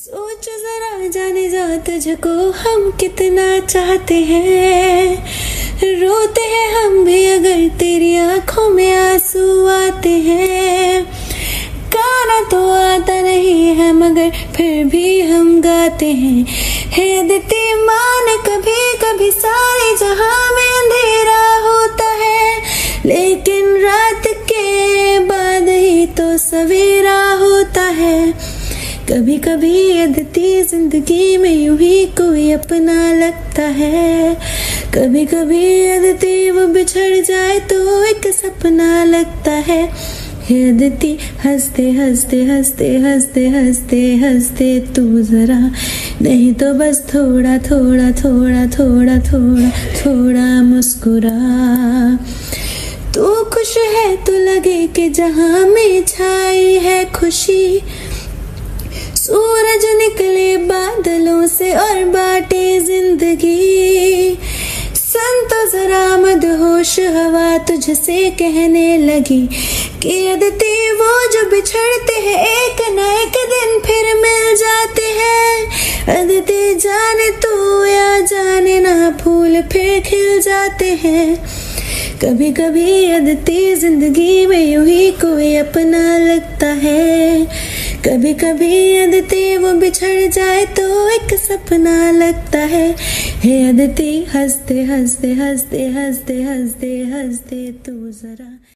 सोच जरा जाने जा तुझको हम कितना चाहते हैं। रोते हैं हम भी अगर तेरी आंखों में आंसू आते हैं। गाना तो आता नहीं है मगर फिर भी हम गाते हैं। है दिते मान कभी कभी सारे जहां में अंधेरा होता है, लेकिन रात के बाद ही तो सवेरा होता है। कभी कभी अदती जिंदगी में यूं ही कोई अपना लगता है। कभी कभी अदती वो बिछड़ जाए तो एक सपना लगता है। अदती हंसते हंसते हंसते हंसते हंसते हंसते तू जरा, नहीं तो बस थोड़ा थोड़ा थोड़ा थोड़ा थोड़ा थोड़ा मुस्कुरा। तू खुश है तो लगे कि जहां में छाई है खुशी। सूरज निकले बादलों से और बाटे जिंदगी। सुन तो जरा मदहोश हवा तुझसे कहने लगी कि अदती वो जो बिछड़ते हैं एक न एक दिन फिर मिल जाते हैं। अदती जाने तू या जाने ना फूल फिर खिल जाते हैं। कभी कभी अदती जिंदगी में यूं ही कोई अपना लगता है। कभी कभी अदती वो बिछड़ जाए तो एक सपना लगता है। अदती हंसते हंसते हंसते हंसते हंसते हंसते तू जरा।